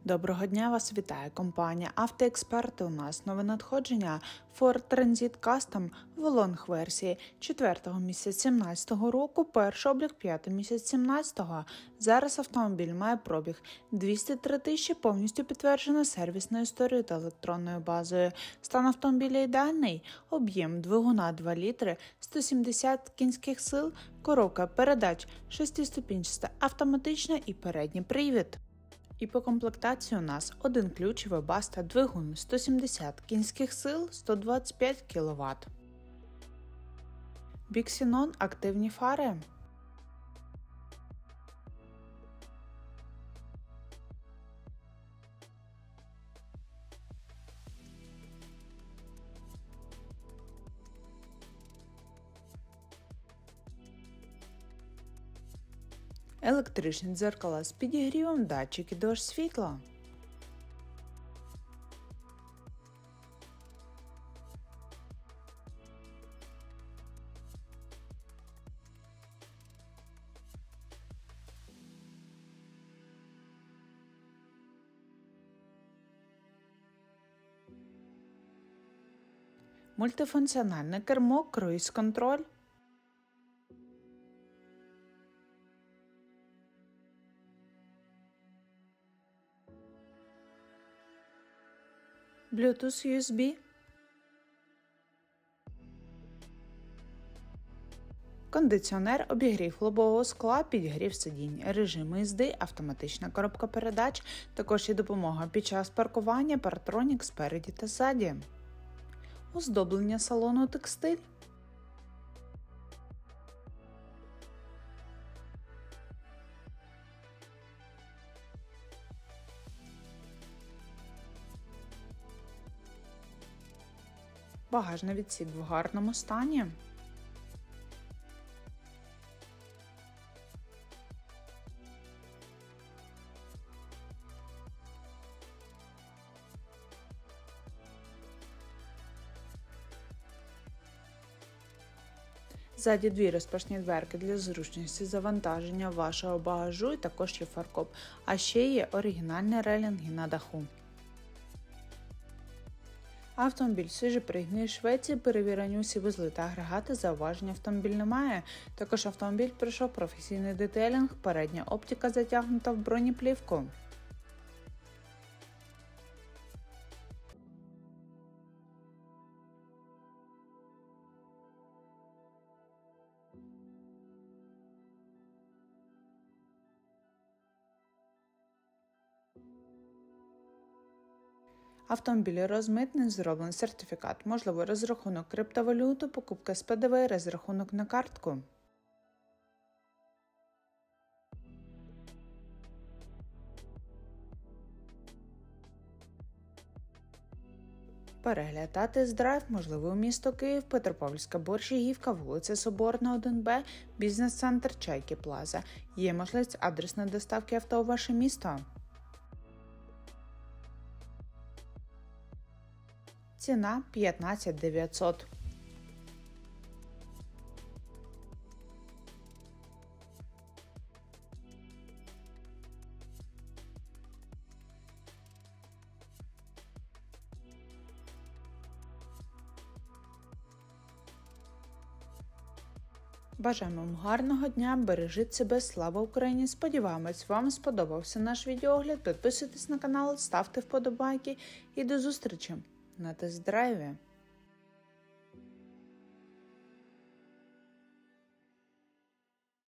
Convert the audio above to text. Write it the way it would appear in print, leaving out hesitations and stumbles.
Доброго дня, вас вітає компанія «Автоексперти». У нас нове надходження Ford Transit Custom в лонг-версії 4 місяця 2017 року, перший облік 5 місяць 2017. Зараз автомобіль має пробіг 203 тисячі, повністю підтверджено сервісною історією та електронною базою. Стан автомобіля ідеальний, об'єм двигуна 2 літри, 170 кінських сил, коробка передач 6-ступінчаста, автоматична і передній привід. І по комплектації у нас один ключ, Webasto, двигун 170 кінських сил, 125 кВт. Bixenon активні фари. Електричні дзеркала з підігрівом, датчики дощ світла. Мультифункціональне кермо, круїз-контроль. Bluetooth USB. Кондиціонер, обігрів лобового скла, підігрів сидінь, режим їзди, автоматична коробка передач, також є допомога під час паркування, парктронік спереді та ззаді. Оздоблення салону текстиль. Багажний відсік в гарному стані. Ззаді дві розпашні дверки для зручності завантаження вашого багажу і також є фаркоп, а ще є оригінальні релінги на даху. Автомобіль свіжопригнаний з Швеції, перевірені усі вузли та агрегати, зауважень автомобіль немає. Також автомобіль пройшов професійний детейлінг, передня оптика затягнута в бронеплівку. Автомобіль розмитний, зроблений сертифікат, можливо розрахунок криптовалюти, покупка з ПДВ, розрахунок на картку. Перегляд та тест-драйв можливий у місто Київ, Петропавлівська Борщагівка, вулиця Соборна, 1Б, бізнес-центр Чайки Плаза. Є можливість адресної доставки авто у ваше місто. Ціна 15 900. Бажаємо вам гарного дня, бережіть себе, слава Україні! Сподіваємось, вам сподобався наш відеогляд. Підписуйтесь на канал, ставте вподобайки і до зустрічі на тест-драйві.